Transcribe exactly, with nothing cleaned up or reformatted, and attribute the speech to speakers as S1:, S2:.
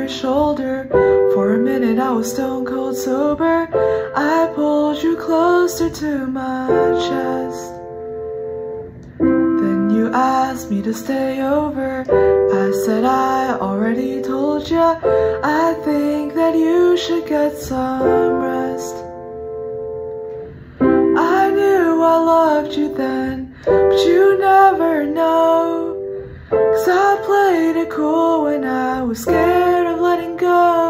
S1: your shoulder. For a minute I was stone cold sober. I pulled you closer to my chest. Then you asked me to stay over. I said I already told ya. I think that you should get some rest. I knew I loved you then, but you never know. 'Cause I played it cool when I was scared of letting go.